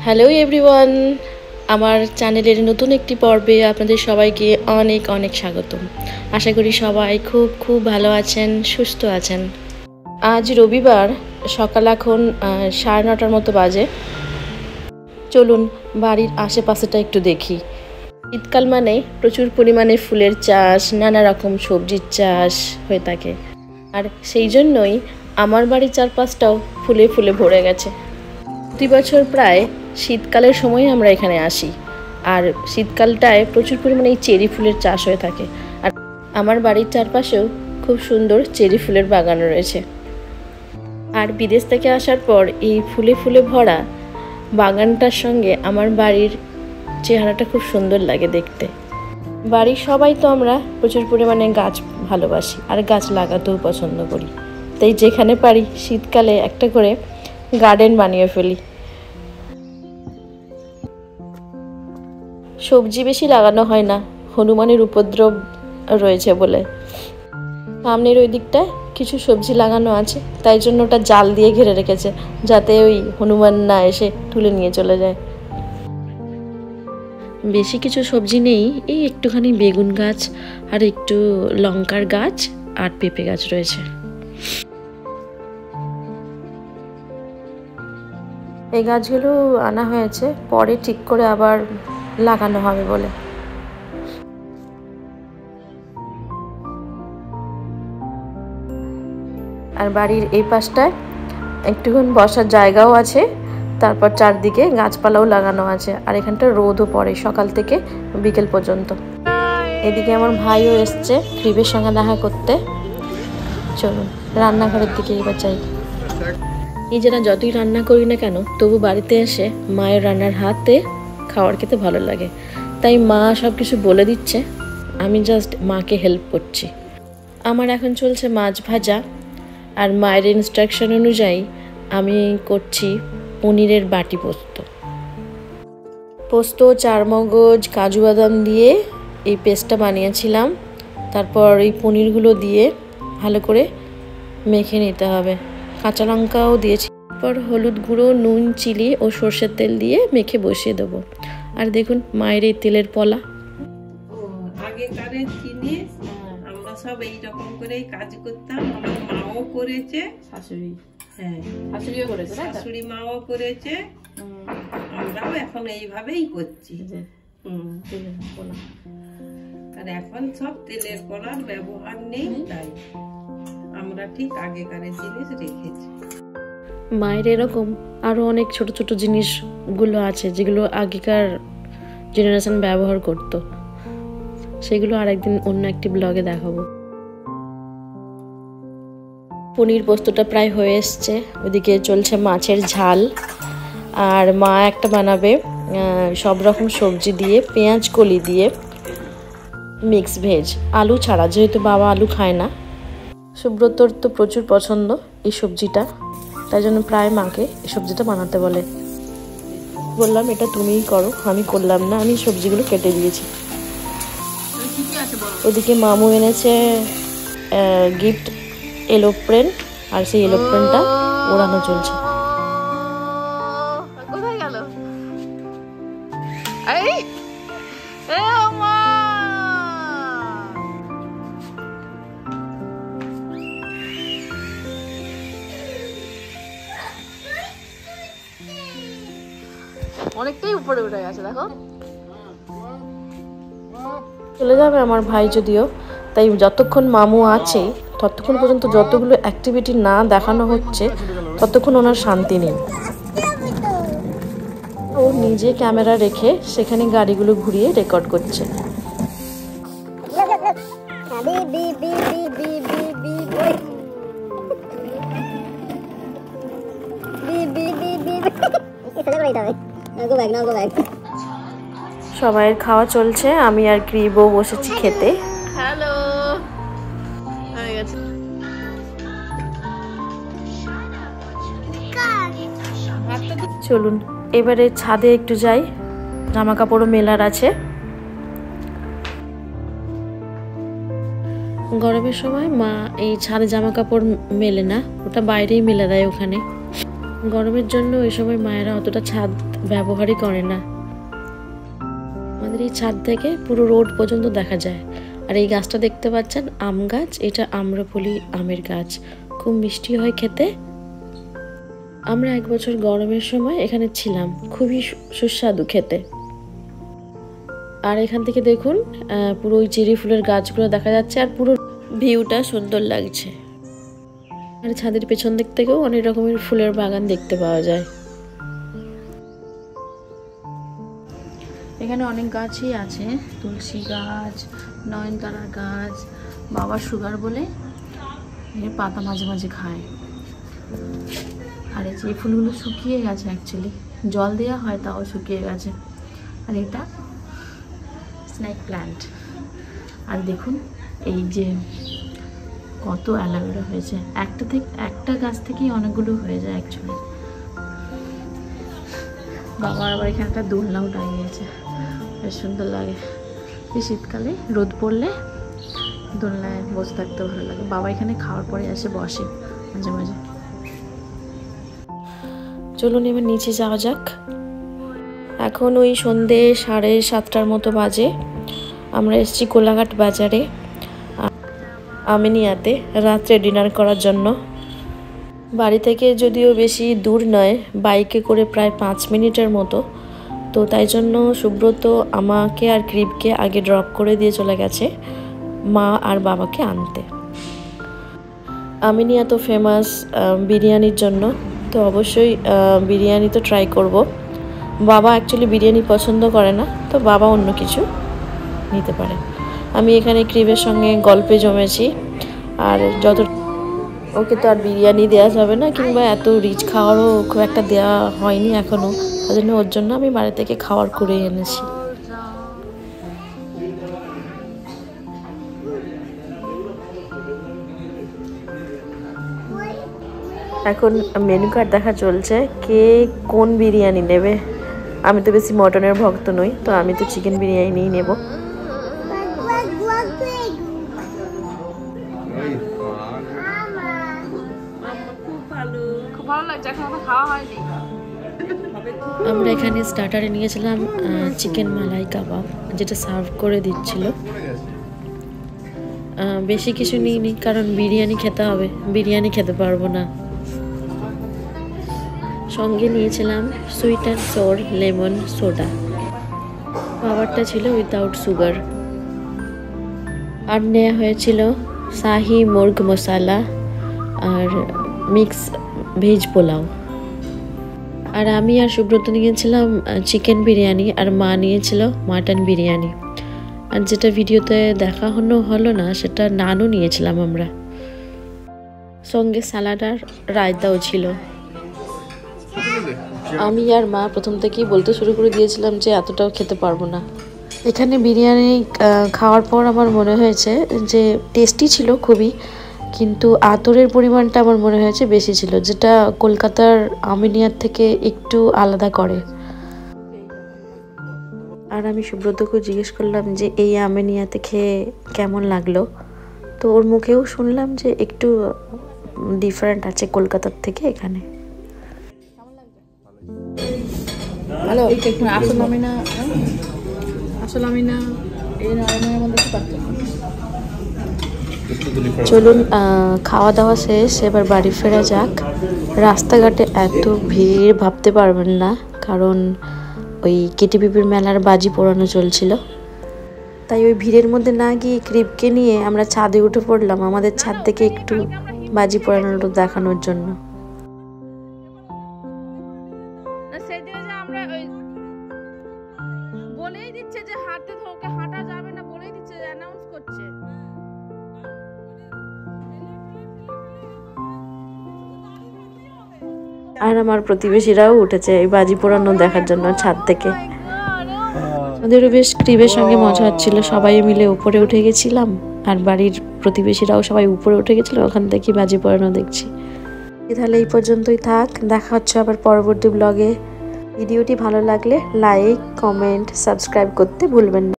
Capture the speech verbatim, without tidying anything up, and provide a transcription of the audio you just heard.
Hello everyone, আমার চ্যানেলের নতুন একটি পর্বে আপনাদের সবাইকে অনেক অনেক স্বাগতম। আশা করি সবাই খুব খুব ভালো আছেন, সুস্থ আছেন। আজ রবিবার, সকাল এখন সাড়ে নটার মতো বাজে। চলুন বাড়ির আশেপাশেটা একটু দেখি। শীতকাল মানে প্রচুর পরিমাণে ফুলের চাষ, নানা রকম সবজির চাষ হয়ে থাকে, আর সেই জন্যই আমার বাড়ির চারপাশটাও ফুলে ফুলে ভরে গেছে। প্রতি বছর প্রায় শীতকালের সময় আমরা এখানে আসি, আর শীতকালটায় প্রচুর পরিমাণে এই চেরি ফুলের চাষ হয়ে থাকে। আর আমার বাড়ির চারপাশেও খুব সুন্দর চেরি ফুলের বাগান রয়েছে। আর বিদেশ থেকে আসার পর এই ফুলে ফুলে ভরা বাগানটার সঙ্গে আমার বাড়ির চেহারাটা খুব সুন্দর লাগে দেখতে। বাড়ির সবাই তো আমরা প্রচুর পরিমাণে গাছ ভালোবাসি আর গাছ লাগাতেও পছন্দ করি, তাই যেখানে পারি শীতকালে একটা করে গার্ডেন বানিয়ে ফেলি। সবজি বেশি লাগানো হয় না, হনুমানের উপদ্রব রয়েছে বলে। সামনের ওই দিকটায় কিছু সবজি লাগানো আছে, তাই জন্য ওটা জাল দিয়ে ঘিরে রেখেছে, যাতে ওই হনুমান না এসে তুলে নিয়ে চলে যায়। বেশি কিছু সবজি নেই, এই একটুখানি বেগুন গাছ আর একটু লঙ্কার গাছ আর পেঁপে গাছ রয়েছে। এই গাছগুলো আনা হয়েছে, পরে ঠিক করে আবার লাগানো হবে বলে। আর বাড়ির এই পাশটায় একটুক্ষণ বসার জায়গাও আছে, তারপর চারদিকে গাছপালাও লাগানো আছে। আর এখানটা রোদও পড়ে সকাল থেকে বিকেল পর্যন্ত। এদিকে আমার ভাইও এসছে ক্রিবের সঙ্গে দেখা করতে। চলুন রান্নাঘরের দিকে এবার যাই। নিজেরা যতই রান্না করি না কেন, তবু বাড়িতে এসে মায়ের রান্নার হাতে খাওয়ার খেতে ভালো লাগে। তাই মা সব কিছু বলে দিচ্ছে, আমি জাস্ট মাকে হেল্প করছি। আমার এখন চলছে মাছ ভাজা, আর মায়ের ইনস্ট্রাকশন অনুযায়ী আমি করছি পনিরের বাটি পোস্ত। পোস্ত, চারমগজ, কাজু বাদাম দিয়ে এই পেস্টটা বানিয়েছিলাম। তারপর এই পনিরগুলো দিয়ে ভালো করে মেখে নিতে হবে। কাঁচা লঙ্কাও দিয়েছি। তারপর হলুদ গুঁড়ো, নুন, চিলি ও সর্ষের তেল দিয়ে মেখে বসিয়ে দেবো। আর দেখুন মায়ের এই তেলের পলা। আগেকারের জিনিস, আমরা সব এইরকম করেই কাজ করতাম। আমার মাও করেছে, শাশুড়ি হ্যাঁ শাশুড়িও করেছে, শাশুড়ি মাও করেছে, আমরাও এখন এইভাবেই করছি। আর এখন সব তেলের কলার ব্যবহার নেই, তাই আমরা ঠিক আগেকারের জিনিস রেখেছি। মায়ের এরকম আরো অনেক ছোট ছোট জিনিসগুলো আছে যেগুলো আগেকার জেনারেশন ব্যবহার করতো, সেগুলো আরেকদিন অন্য একটি ব্লগে দেখাবো। পনির পোস্তটা প্রায় হয়ে এসছে। ওদিকে চলছে মাছের ঝাল, আর মা একটা বানাবে সব রকম সবজি দিয়ে, পেঁয়াজ কলি দিয়ে মিক্স ভেজ, আলু ছাড়া, যেহেতু বাবা আলু খায় না। সুব্রতর তো প্রচুর পছন্দ এই সবজিটা, তাই জন্য প্রায় মাকে এই সবজিটা বানাতে বলে। বললাম এটা তুমিই করো, আমি করলাম না, আমি সবজিগুলো কেটে দিয়েছি। ওদিকে মামু এনেছে গিফট এরোপ্লেন, আর সেই এরোপ্লেনটা ওড়ানো চলছে। কোথায় গেল? অনেকটাই উপরে উঠে গেছে, দেখো। চলে যাবে আমার ভাই যদিও, তাই যতক্ষণ মামু আছে ততক্ষণ পর্যন্ত যতগুলো অ্যাক্টিভিটি না দেখানো হচ্ছে ততক্ষণ ওনার শান্তি নেই। ও নিজে ক্যামেরা রেখে সেখানে গাড়িগুলো ঘুরিয়ে রেকর্ড করছে। সবাইয়ের খাওয়া চলছে, আমি আর ক্রিবও বসেছি খেতে। হ্যালো, হয়ে গেছে। চলুন এবারে ছাদে একটু যাই, জামা কাপড়ও মেলার আছে। গরমের সময় মা এই ছাদে জামা কাপড় মেলে না, ওটা বাইরেই মেলে দেয় ওখানে। গরমের জন্য এই সময় মায়েরা অতটা ছাদ ব্যবহারই করে না। আমাদের এই ছাদ থেকে পুরো রোড পর্যন্ত দেখা যায়। আর এই গাছটা দেখতে পাচ্ছেন আম গাছ, এটা আম্রপলি আমের গাছ, খুব মিষ্টি হয় খেতে। আমরা এক বছর গরমের সময় এখানে ছিলাম, খুবই সুস্বাদু খেতে। আর এখান থেকে দেখুন পুরো ওই চেরি ফুলের গাছগুলো দেখা যাচ্ছে আর পুরো ভিউটা সুন্দর লাগছে। আর ছাদের পেছন দিক থেকেও অনেক রকমের ফুলের বাগান দেখতে পাওয়া যায়। এখানে অনেক গাছই আছে, তুলসী গাছ, নয়নতারা গাছ। বাবা সুগার বলে পাতা মাঝে মাঝে খায়। আর এই যে ফুলগুলো শুকিয়ে গেছে, অ্যাকচুয়ালি জল দেওয়া হয় তাও শুকিয়ে গেছে। আর এটা স্নেক প্ল্যান্ট। আর দেখুন এই যে কত অ্যালোভেরা হয়েছে, একটা থেকে একটা গাছ থেকেই অনেকগুলো হয়ে যায় অ্যাকচুয়ালি। বাবা আবার এখানে একটা দোলনাও টাঙিয়েছে, বেশ সুন্দর লাগে। এই শীতকালে রোদ পড়লে দোলনায় বসে থাকতে ভালো লাগে। বাবা এখানে খাওয়ার পরে এসে বসে মাঝে মাঝে। চলুন এবার নিচে যাওয়া যাক। এখন ওই সন্ধে সাড়ে সাতটার মতো বাজে। আমরা এসেছি কোলাঘাট বাজারে আমিনিয়াতে রাত্রে ডিনার করার জন্য। বাড়ি থেকে যদিও বেশি দূর নয়, বাইকে করে প্রায় পাঁচ মিনিটের মতো, তো তাই জন্য সুব্রত আমাকে আর ক্রিপকে আগে ড্রপ করে দিয়ে চলে গেছে মা আর বাবাকে আনতে। আমিনিয়া তো ফেমাস বিরিয়ানির জন্য, তো অবশ্যই বিরিয়ানি তো ট্রাই করব। বাবা অ্যাকচুয়ালি বিরিয়ানি পছন্দ করে না, তো বাবা অন্য কিছু নিতে পারে। আমি এখানে ক্রিপের সঙ্গে গল্পে জমেছি। আর যত ওকে তো আর বিরিয়ানি দেওয়া যাবে না, কিংবা এত রিচ খাওয়ারও খুব একটা দেওয়া হয়নি এখনও, তাই জন্য ওর জন্য আমি বাড়ি থেকে খাবার করে এনেছি। এখন মেনু কার্ড দেখা চলছে, কে কোন বিরিয়ানি নেবে। আমি তো বেশি মটনের ভক্ত নই, তো আমি তো চিকেন বিরিয়ানি নেব। আমরা এখানে স্টার্টারে নিয়েছিলাম চিকেন মালাই কাবাব, যেটা সার্ভ করে দিচ্ছিল। বেশি কিছু নিইনি, কারণ বিরিয়ানি খেতে হবে, বিরিয়ানি খেতে পারবো না। সঙ্গে নিয়েছিলাম sweet and sour lemon soda. খাবারটা ছিল উইদাউট সুগার। আর নেওয়া হয়েছিল শাহি মুর্গ মশালা আর মিক্স ভেজ পোলাও। আর আমি আর সুব্রত নিয়েছিলাম চিকেন বিরিয়ানি, আর মা নিয়েছিল মাটন বিরিয়ানি। আর যেটা ভিডিওতে দেখানো হলো না, সেটা নানও নিয়েছিলাম আমরা। সঙ্গে স্যালাড আর রায়তাও ছিল। আমি আর মা প্রথম থেকেই বলতে শুরু করে দিয়েছিলাম যে এতটাও খেতে পারবো না। এখানে বিরিয়ানি খাওয়ার পর আমার মনে হয়েছে যে টেস্টি ছিল খুবই, কিন্তু আতরের পরিমাণটা আমার মনে হয়েছে বেশি ছিল, যেটা কলকাতার আমিনিয়ার থেকে একটু আলাদা করে। আর আমি সুব্রতকে জিজ্ঞেস করলাম যে এই আমিনিয়াতে খেয়ে কেমন লাগলো, তো ওর মুখেও শুনলাম যে একটু ডিফারেন্ট আছে কলকাতার থেকে এখানে। হ্যালো, আসল আমি না আসল আমি না এই নামের মধ্যে কি পার্থক্য? চলুন খাওয়া দাওয়া শেষ, এবার বাড়ি ফেরা যাক। রাস্তাঘাটে এত ভিড় ভাবতে পারবেন না, কারণ ওই কে টি পি পির মেলার বাজি পোড়ানো চলছিল। তাই ওই ভিড়ের মধ্যে না গিয়ে ক্রিপকে নিয়ে আমরা ছাদে উঠে পড়লাম, আমাদের ছাদ থেকে একটু বাজি পোড়ানোটা দেখানোর জন্য। আর আমার প্রতিবেশীরাও উঠেছে এই বাজি পোড়ানো দেখার জন্য ছাদ থেকে। আমাদেরও বেশ ক্রিপের সঙ্গে মজা হচ্ছিল, সবাই মিলে উপরে উঠে গেছিলাম, আর বাড়ির প্রতিবেশীরাও সবাই উপরে উঠে গেছিল, ওখান থেকে বাজি পোড়ানো দেখছি। তাহলে এই পর্যন্তই থাক, দেখা হচ্ছে আবার পরবর্তী ব্লগে। ভিডিওটি ভালো লাগলে লাইক, কমেন্ট, সাবস্ক্রাইব করতে ভুলবেন না।